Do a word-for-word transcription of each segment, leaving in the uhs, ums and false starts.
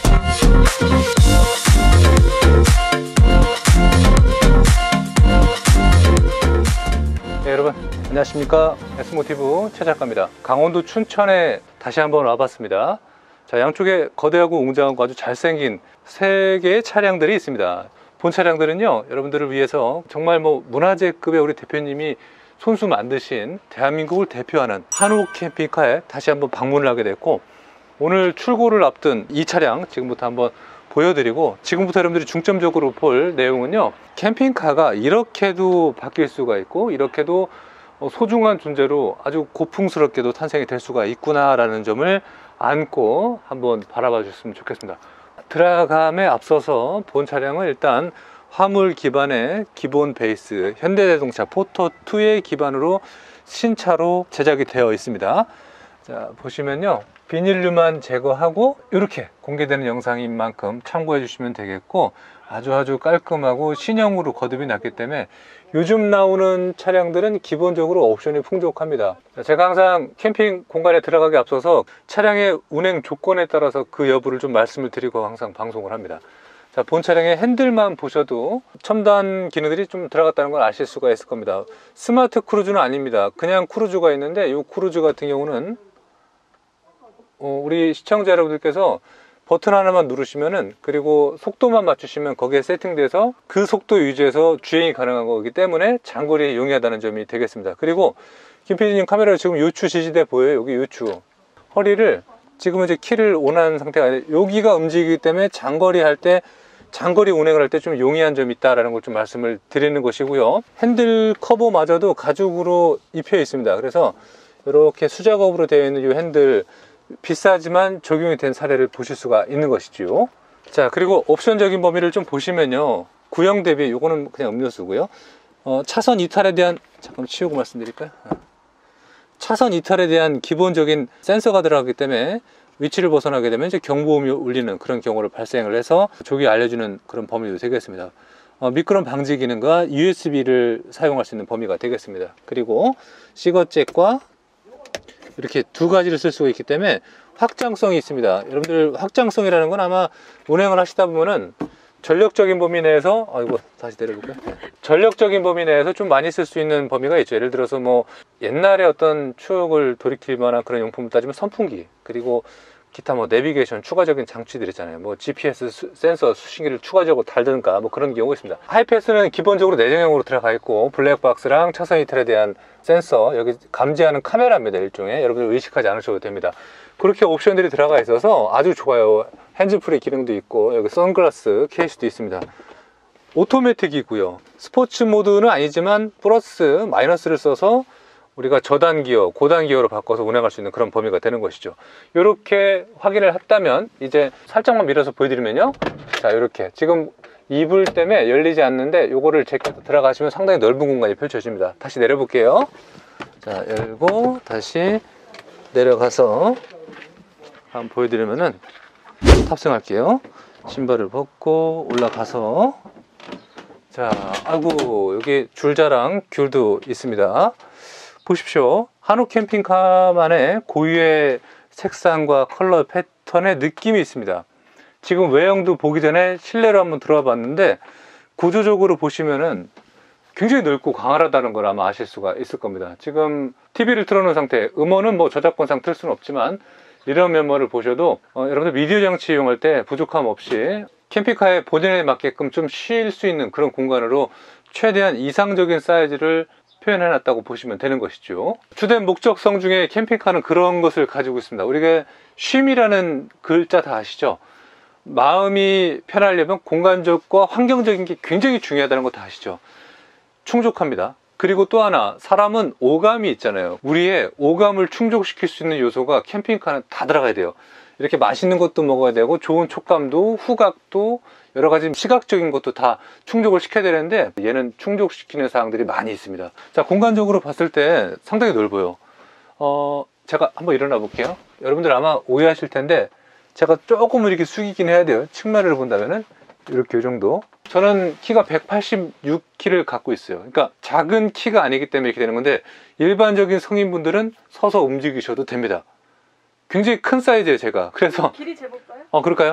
네, 여러분 안녕하십니까. S모티브 최 작가입니다. 강원도 춘천에 다시 한번 와봤습니다. 자, 양쪽에 거대하고 웅장하고 아주 잘생긴 세 개의 차량들이 있습니다. 본 차량들은요, 여러분들을 위해서 정말 뭐 문화재급의 우리 대표님이 손수 만드신 대한민국을 대표하는 한옥 캠핑카에 다시 한번 방문을 하게 됐고, 오늘 출고를 앞둔 이 차량 지금부터 한번 보여드리고, 지금부터 여러분들이 중점적으로 볼 내용은요, 캠핑카가 이렇게도 바뀔 수가 있고 이렇게도 소중한 존재로 아주 고풍스럽게도 탄생이 될 수가 있구나 라는 점을 안고 한번 바라봐 주셨으면 좋겠습니다. 들어감에 앞서서 본 차량은 일단 화물 기반의 기본 베이스 현대자동차 포터이의 기반으로 신차로 제작이 되어 있습니다. 자, 보시면요, 비닐류만 제거하고 이렇게 공개되는 영상인 만큼 참고해 주시면 되겠고, 아주 아주 깔끔하고 신형으로 거듭이 났기 때문에 요즘 나오는 차량들은 기본적으로 옵션이 풍족합니다. 제가 항상 캠핑 공간에 들어가기 앞서서 차량의 운행 조건에 따라서 그 여부를 좀 말씀을 드리고 항상 방송을 합니다. 자, 본 차량의 핸들만 보셔도 첨단 기능들이 좀 들어갔다는 걸 아실 수가 있을 겁니다. 스마트 크루즈는 아닙니다. 그냥 크루즈가 있는데 이 크루즈 같은 경우는 어, 우리 시청자 여러분들께서 버튼 하나만 누르시면은, 그리고 속도만 맞추시면 거기에 세팅돼서 그 속도 유지해서 주행이 가능한 거기 때문에 장거리에 용이하다는 점이 되겠습니다. 그리고 김 피디님 카메라로 지금 요추 지지대 보여요? 여기 요추. 허리를 지금은 이제 키를 온한 상태가 아니라 여기가 움직이기 때문에 장거리 할 때, 장거리 운행을 할 때 좀 용이한 점이 있다라는 걸 좀 말씀을 드리는 것이고요. 핸들 커버마저도 가죽으로 입혀 있습니다. 그래서 이렇게 수작업으로 되어 있는 이 핸들, 비싸지만 적용이 된 사례를 보실 수가 있는 것이죠. 자, 그리고 옵션적인 범위를 좀 보시면요, 구형 대비 요거는 그냥 음료수고요. 어, 차선 이탈에 대한, 잠깐 치우고 말씀드릴까요? 차선 이탈에 대한 기본적인 센서가 들어가기 때문에 위치를 벗어나게 되면 이제 경보음이 울리는 그런 경우를 발생을 해서 조기 알려주는 그런 범위도 되겠습니다. 어, 미끄럼 방지 기능과 유에스비를 사용할 수 있는 범위가 되겠습니다. 그리고 시거잭과 이렇게 두 가지를 쓸 수가 있기 때문에 확장성이 있습니다. 여러분들 확장성이라는 건 아마 운행을 하시다 보면은 전력적인 범위 내에서, 아이고 다시 내려볼까요? 전력적인 범위 내에서 좀 많이 쓸 수 있는 범위가 있죠. 예를 들어서 뭐 옛날에 어떤 추억을 돌이킬 만한 그런 용품을 따지면 선풍기, 그리고 기타 뭐 내비게이션 추가적인 장치들 있잖아요. 뭐 지피에스 수, 센서 수신기를 추가적으로 달든가 뭐 그런 경우가 있습니다. 하이패스는 기본적으로 내장형으로 들어가 있고, 블랙박스랑 차선 이탈에 대한 센서, 여기 감지하는 카메라입니다. 일종의. 여러분들 의식하지 않으셔도 됩니다. 그렇게 옵션들이 들어가 있어서 아주 좋아요. 핸즈프리 기능도 있고, 여기 선글라스 케이스도 있습니다. 오토매틱이고요. 스포츠 모드는 아니지만 플러스 마이너스를 써서 우리가 저단 기어, 고단 기어로 바꿔서 운행할 수 있는 그런 범위가 되는 것이죠. 이렇게 확인을 했다면 이제 살짝만 밀어서 보여드리면요, 자, 이렇게 지금 이불 때문에 열리지 않는데 요거를 제껴서 들어가시면 상당히 넓은 공간이 펼쳐집니다. 다시 내려볼게요. 자, 열고 다시 내려가서 한번 보여드리면은, 탑승할게요. 신발을 벗고 올라가서, 자, 아이고 여기 줄자랑 귤도 있습니다. 보십시오. 한옥 캠핑카만의 고유의 색상과 컬러 패턴의 느낌이 있습니다. 지금 외형도 보기 전에 실내로 한번 들어와 봤는데, 구조적으로 보시면은 굉장히 넓고 광활하다는 걸 아마 아실 수가 있을 겁니다. 지금 티비를 틀어놓은 상태, 음원은 뭐 저작권상 틀 수는 없지만 이런 면모를 보셔도 어, 여러분들 미디어 장치 이용할 때 부족함 없이 캠핑카의 본연에 맞게끔 좀 쉴 수 있는 그런 공간으로 최대한 이상적인 사이즈를 표현해놨다고 보시면 되는 것이죠. 주된 목적성 중에 캠핑카는 그런 것을 가지고 있습니다. 우리가 쉼이라는 글자 다 아시죠? 마음이 편하려면 공간적과 환경적인 게 굉장히 중요하다는 거 다 아시죠? 충족합니다. 그리고 또 하나, 사람은 오감이 있잖아요. 우리의 오감을 충족시킬 수 있는 요소가 캠핑카는 다 들어가야 돼요. 이렇게 맛있는 것도 먹어야 되고, 좋은 촉감도, 후각도, 여러 가지 시각적인 것도 다 충족을 시켜야 되는데, 얘는 충족시키는 사항들이 많이 있습니다. 자, 공간적으로 봤을 때 상당히 넓어요. 어, 제가 한번 일어나 볼게요. 여러분들 아마 오해하실 텐데, 제가 조금 이렇게 숙이긴 해야 돼요. 측면을 본다면은 이렇게 이 정도. 저는 키가 백팔십육 킬로그램을 갖고 있어요. 그러니까 작은 키가 아니기 때문에 이렇게 되는 건데, 일반적인 성인분들은 서서 움직이셔도 됩니다. 굉장히 큰 사이즈예요, 제가. 그래서 길이 재볼까요? 어, 그럴까요?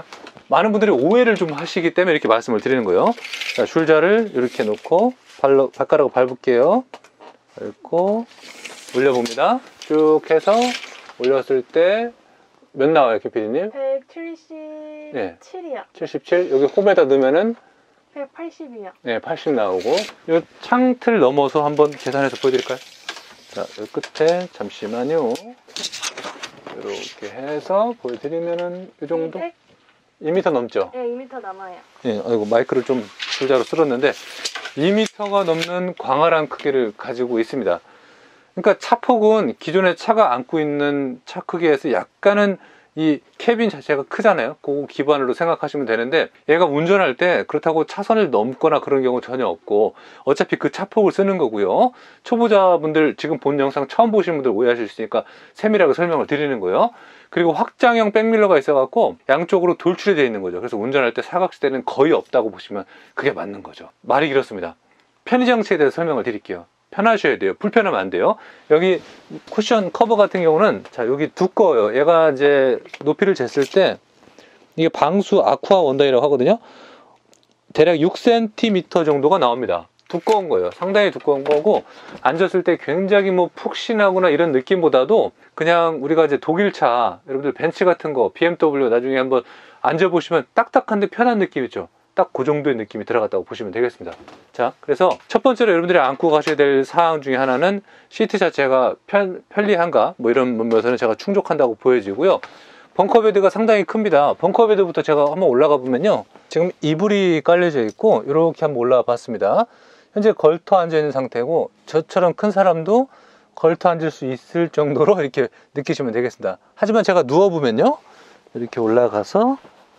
많은 분들이 오해를 좀 하시기 때문에 이렇게 말씀을 드리는 거예요. 자, 줄자를 이렇게 놓고 발로, 발가락을 밟을게요. 밟고 올려봅니다. 쭉 해서 올렸을 때 몇 나와요, 김피디님? 백칠십칠이요. 네. 칠십칠. 여기 홈에다 넣으면은 백팔십이요. 네, 팔십 나오고. 이 창틀 넘어서 한번 계산해서 보여드릴까요? 자, 이 끝에 잠시만요. 이렇게 해서 보여드리면은 이 정도? 이백? 이 미터 넘죠? 네, 이 미터 남아요. 예, 아이고 마이크를 좀 줄자로 쓸었는데 이 미터가 넘는 광활한 크기를 가지고 있습니다. 그러니까 차폭은 기존에 차가 안고 있는 차 크기에서 약간은 이 캐빈 자체가 크잖아요. 그거 기반으로 생각하시면 되는데 얘가 운전할 때 그렇다고 차선을 넘거나 그런 경우 전혀 없고 어차피 그 차폭을 쓰는 거고요. 초보자분들 지금 본 영상 처음 보시는 분들 오해하실 수 있으니까 세밀하게 설명을 드리는 거예요. 그리고 확장형 백밀러가 있어 갖고 양쪽으로 돌출이 되어 있는 거죠. 그래서 운전할 때 사각지대는 거의 없다고 보시면 그게 맞는 거죠. 말이 길었습니다. 편의 장치에 대해서 설명을 드릴게요. 편하셔야 돼요. 불편하면 안 돼요. 여기 쿠션 커버 같은 경우는 자, 여기 두꺼워요. 얘가 이제 높이를 쟀을 때 이게 방수 아쿠아 원단이라고 하거든요. 대략 육 센티미터 정도가 나옵니다. 두꺼운 거예요. 상당히 두꺼운 거고 앉았을 때 굉장히 뭐 푹신하거나 이런 느낌보다도 그냥 우리가 이제 독일차 여러분들 벤츠 같은 거 비엠더블유 나중에 한번 앉아보시면 딱딱한데 편한 느낌 있죠. 딱 그 정도의 느낌이 들어갔다고 보시면 되겠습니다. 자, 그래서 첫 번째로 여러분들이 안고 가셔야 될 사항 중에 하나는 시트 자체가 편, 편리한가 뭐 이런 면에서는 제가 충족한다고 보여지고요. 벙커베드가 상당히 큽니다. 벙커베드부터 제가 한번 올라가 보면요, 지금 이불이 깔려져 있고 이렇게 한번 올라가 봤습니다. 현재 걸터 앉아 있는 상태고 저처럼 큰 사람도 걸터 앉을 수 있을 정도로 이렇게 느끼시면 되겠습니다. 하지만 제가 누워보면요, 이렇게 올라가서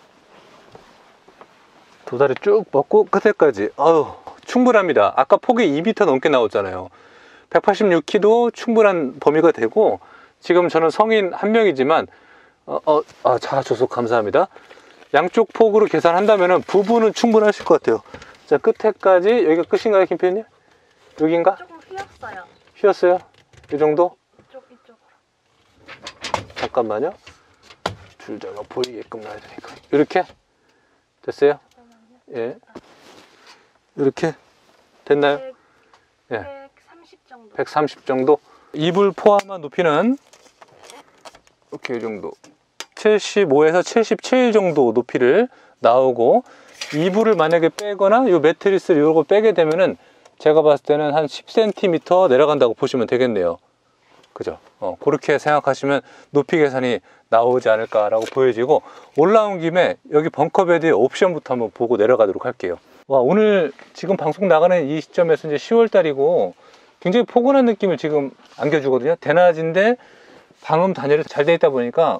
두 다리 쭉 뻗고 끝에까지 아유 충분합니다. 아까 폭이 이 미터 넘게 나왔잖아요. 백팔십육 킬로그램도 충분한 범위가 되고 지금 저는 성인 한 명이지만 어, 어, 아, 자조속 감사합니다. 양쪽 폭으로 계산한다면 부부는 충분하실 것 같아요. 자, 끝에까지 여기가 끝인가요, 김표님? 여기인가? 조금 휘었어요. 휘었어요? 이 정도? 이쪽, 이쪽으로. 잠깐만요. 줄자가 보이게끔 놔야 되니까. 이렇게? 됐어요? 예. 이렇게? 됐나요? 백, 예. 백삼십 정도. 백삼십 정도? 이불 포함한 높이는 이렇게 이 정도. 칠십오에서 칠십칠 정도 높이를 나오고, 이불을 만약에 빼거나 이 매트리스를 이런 거 빼게 되면은 제가 봤을 때는 한 십 센티미터 내려간다고 보시면 되겠네요. 그죠? 어, 그렇게 생각하시면 높이 계산이 나오지 않을까라고 보여지고, 올라온 김에 여기 벙커베드의 옵션부터 한번 보고 내려가도록 할게요. 와, 오늘 지금 방송 나가는 이 시점에서 이제 시월 달이고 굉장히 포근한 느낌을 지금 안겨주거든요. 대낮인데 방음 단열이 잘 돼 있다 보니까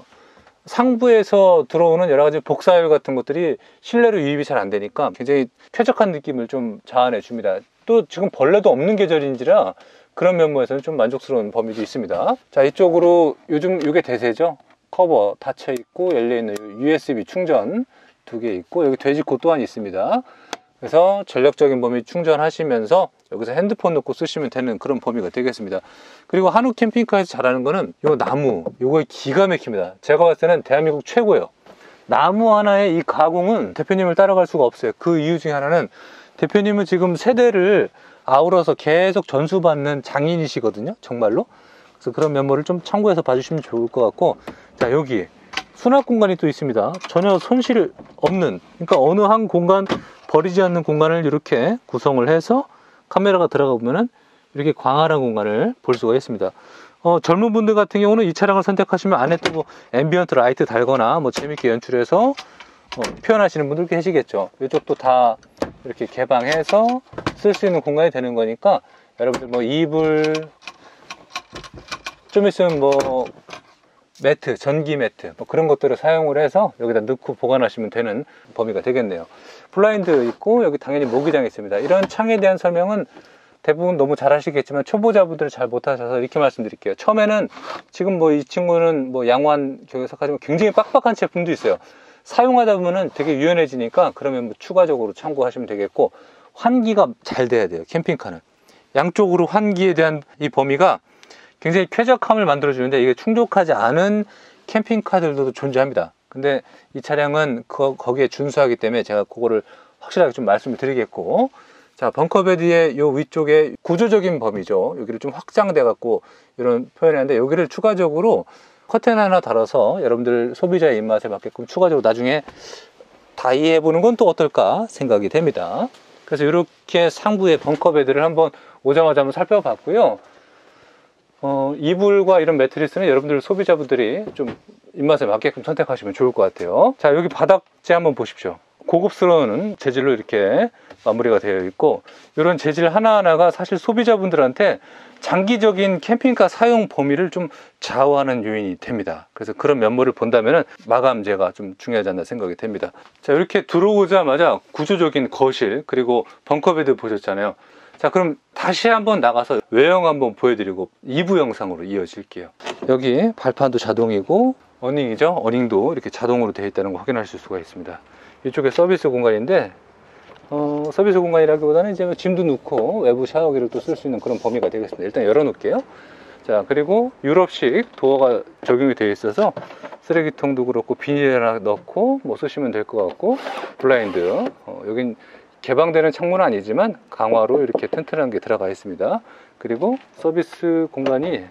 상부에서 들어오는 여러 가지 복사열 같은 것들이 실내로 유입이 잘 안 되니까 굉장히 쾌적한 느낌을 좀 자아내 줍니다. 또 지금 벌레도 없는 계절인지라 그런 면모에서는 좀 만족스러운 범위도 있습니다. 자, 이쪽으로 요즘 이게 대세죠. 커버 닫혀 있고 열려 있는 유에스비 충전 두 개 있고, 여기 돼지코 또한 있습니다. 그래서 전력적인 범위 충전하시면서 여기서 핸드폰 넣고 쓰시면 되는 그런 범위가 되겠습니다. 그리고 한우 캠핑카에서 잘하는 거는 이 나무, 이거 기가 막힙니다. 제가 봤을 때는 대한민국 최고예요. 나무 하나의 이 가공은 대표님을 따라갈 수가 없어요. 그 이유 중에 하나는 대표님은 지금 세대를 아우러서 계속 전수받는 장인이시거든요, 정말로. 그래서 그런 면모를 좀 참고해서 봐주시면 좋을 것 같고, 자, 여기 수납 공간이 또 있습니다. 전혀 손실 없는, 그러니까 어느 한 공간 버리지 않는 공간을 이렇게 구성을 해서 카메라가 들어가 보면은 이렇게 광활한 공간을 볼 수가 있습니다. 어, 젊은 분들 같은 경우는 이 차량을 선택하시면 안에 또 뭐 앰비언트 라이트 달거나 뭐 재밌게 연출해서 어, 표현하시는 분들 계시겠죠. 이쪽도 다 이렇게 개방해서 쓸 수 있는 공간이 되는 거니까 여러분들 뭐 이불, 좀 있으면 뭐 매트, 전기 매트 뭐 그런 것들을 사용을 해서 여기다 넣고 보관하시면 되는 범위가 되겠네요. 블라인드 있고 여기 당연히 모기장이 있습니다. 이런 창에 대한 설명은 대부분 너무 잘 하시겠지만 초보자분들은 잘 못하셔서 이렇게 말씀드릴게요. 처음에는 지금 뭐 이 친구는 뭐 양호한 경영사까지만 굉장히 빡빡한 제품도 있어요. 사용하다 보면은 되게 유연해지니까 그러면 뭐 추가적으로 참고하시면 되겠고, 환기가 잘 돼야 돼요. 캠핑카는 양쪽으로 환기에 대한 이 범위가 굉장히 쾌적함을 만들어 주는데 이게 충족하지 않은 캠핑카들도 존재합니다. 근데 이 차량은 그, 거기에 준수하기 때문에 제가 그거를 확실하게 좀 말씀을 드리겠고, 자, 벙커베드의 요 위쪽에 구조적인 범위죠. 여기를 좀 확장돼 갖고 이런 표현했는데, 여기를 추가적으로 커튼 하나 달아서 여러분들 소비자의 입맛에 맞게끔 추가적으로 나중에 다이해 보는 건 또 어떨까 생각이 됩니다. 그래서 이렇게 상부의 벙커베드를 한번 오자마자 한번 살펴봤고요. 어, 이불과 이런 매트리스는 여러분들 소비자분들이 좀 입맛에 맞게끔 선택하시면 좋을 것 같아요. 자, 여기 바닥재 한번 보십시오. 고급스러운 재질로 이렇게 마무리가 되어 있고, 이런 재질 하나하나가 사실 소비자분들한테 장기적인 캠핑카 사용 범위를 좀 좌우하는 요인이 됩니다. 그래서 그런 면모를 본다면 마감재가 좀 중요하지 않나 생각이 됩니다. 자, 이렇게 들어오자마자 구조적인 거실, 그리고 벙커베드 보셨잖아요. 자, 그럼 다시 한번 나가서 외형 한번 보여드리고 이 부 영상으로 이어질게요. 여기 발판도 자동이고 어닝이죠. 어닝도 이렇게 자동으로 되어 있다는 거 확인하실 수가 있습니다. 이쪽에 서비스 공간인데, 어, 서비스 공간이라기보다는 이제 짐도 넣고 외부 샤워기를 또 쓸 수 있는 그런 범위가 되겠습니다. 일단 열어놓을게요. 자, 그리고 유럽식 도어가 적용이 되어 있어서 쓰레기통도 그렇고 비닐 하나 넣고 뭐 쓰시면 될 것 같고, 블라인드, 어, 여긴 개방되는 창문은 아니지만 강화로 이렇게 튼튼한 게 들어가 있습니다. 그리고 서비스 공간이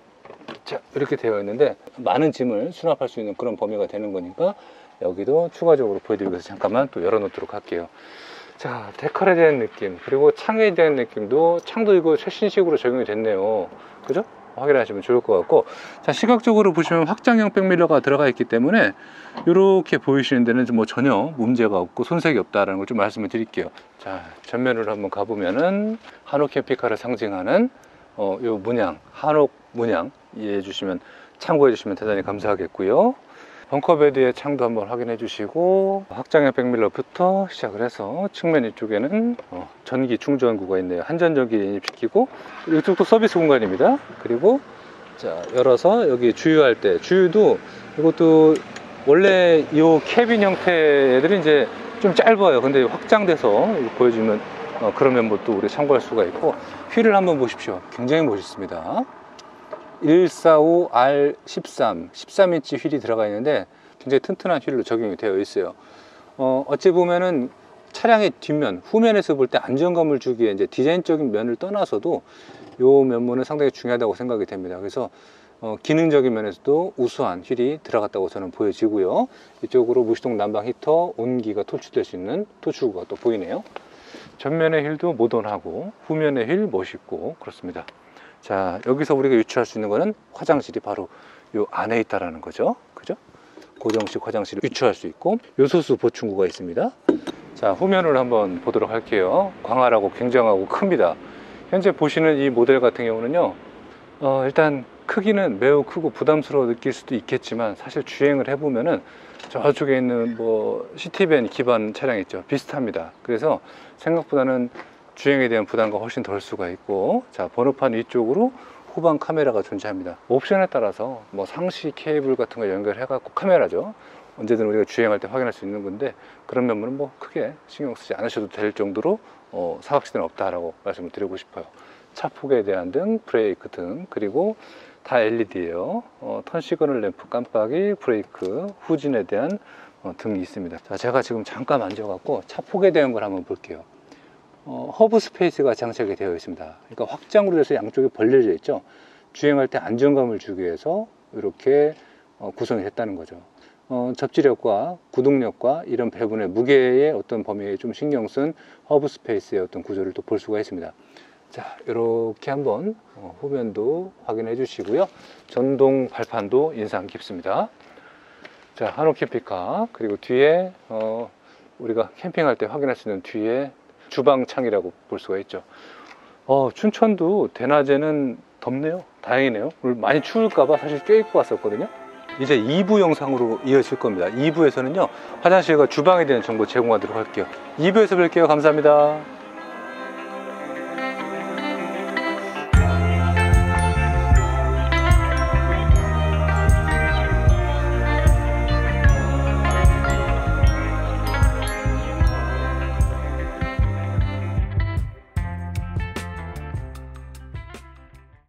자, 이렇게 되어 있는데 많은 짐을 수납할 수 있는 그런 범위가 되는 거니까 여기도 추가적으로 보여드리기 위해서 잠깐만 또 열어놓도록 할게요. 자, 데칼에 대한 느낌, 그리고 창에 대한 느낌도, 창도 이거 최신식으로 적용이 됐네요. 그죠? 확인하시면 좋을 것 같고, 자, 시각적으로 보시면 확장형 백밀러가 들어가 있기 때문에 이렇게 보이시는 데는 뭐 전혀 문제가 없고 손색이 없다는 걸 좀 말씀을 드릴게요. 자, 전면으로 한번 가보면은 한옥 캠핑카를 상징하는 어, 요 문양, 한옥 문양 이해해 주시면, 참고해 주시면 대단히 감사하겠고요. 벙커베드의 창도 한번 확인해 주시고, 확장형 백밀러부터 시작을 해서 측면 이쪽에는 어, 전기 충전구가 있네요. 한전전기 인입시키고, 이쪽도 서비스 공간입니다. 그리고 자, 열어서 여기 주유할 때, 주유도 이것도 원래 이 캐빈 형태 애들이 이제 좀 짧아요. 근데 확장돼서 보여주면 어, 그런 면모도 우리 참고할 수가 있고, 휠을 한번 보십시오. 굉장히 멋있습니다. 백사십오 알 십삼, 십삼 인치 휠이 들어가 있는데 굉장히 튼튼한 휠로 적용이 되어 있어요. 어, 어찌 보면은 차량의 뒷면, 후면에서 볼 때 안정감을 주기에 이제 디자인적인 면을 떠나서도 요 면모는 상당히 중요하다고 생각이 됩니다. 그래서 어, 기능적인 면에서도 우수한 휠이 들어갔다고 저는 보여지고요. 이쪽으로 무시동 난방 히터, 온기가 토출될 수 있는 토출구가 또 보이네요. 전면의 휠도 모던하고 후면의 휠 멋있고 그렇습니다. 자, 여기서 우리가 유추할 수 있는 거는 화장실이 바로 요 안에 있다라는 거죠. 그죠? 고정식 화장실을 유추할 수 있고, 요소수 보충구가 있습니다. 자, 후면을 한번 보도록 할게요. 광활하고 굉장하고 큽니다. 현재 보시는 이 모델 같은 경우는요, 어, 일단 크기는 매우 크고 부담스러워 느낄 수도 있겠지만, 사실 주행을 해보면은 저쪽에 있는 뭐 시티밴 기반 차량 있죠, 비슷합니다. 그래서 생각보다는 주행에 대한 부담과 훨씬 덜 수가 있고, 자, 번호판 위쪽으로 후방 카메라가 존재합니다. 옵션에 따라서 뭐 상시 케이블 같은 거 연결해 갖고, 카메라죠, 언제든 우리가 주행할 때 확인할 수 있는 건데, 그런 면모는 뭐 크게 신경 쓰지 않으셔도 될 정도로 어, 사각지대는 없다라고 말씀을 드리고 싶어요. 차폭에 대한 등, 브레이크 등, 그리고 다 엘이디예요. 어, 턴 시그널 램프 깜빡이, 브레이크, 후진에 대한 어, 등이 있습니다. 자, 제가 지금 잠깐 만져갖고 차폭에 대한 걸 한번 볼게요. 어, 허브 스페이스가 장착이 되어 있습니다. 그러니까 확장으로 해서 양쪽에 벌려져 있죠. 주행할 때 안정감을 주기 위해서 이렇게 어, 구성이 됐다는 거죠. 어, 접지력과 구동력과 이런 배분의 무게의 어떤 범위에 좀 신경 쓴 허브 스페이스의 어떤 구조를 또 볼 수가 있습니다. 자, 이렇게 한번 어, 후면도 확인해 주시고요. 전동 발판도 인상 깊습니다. 자, 한옥 캠핑카, 그리고 뒤에 어, 우리가 캠핑할 때 확인할 수 있는 뒤에 주방창이라고 볼 수가 있죠. 어, 춘천도 대낮에는 덥네요. 다행이네요. 오늘 많이 추울까봐 사실 껴입고 왔었거든요. 이제 이 부 영상으로 이어질 겁니다. 이 부에서는요, 화장실과 주방에 대한 정보 제공하도록 할게요. 이 부에서 뵐게요. 감사합니다.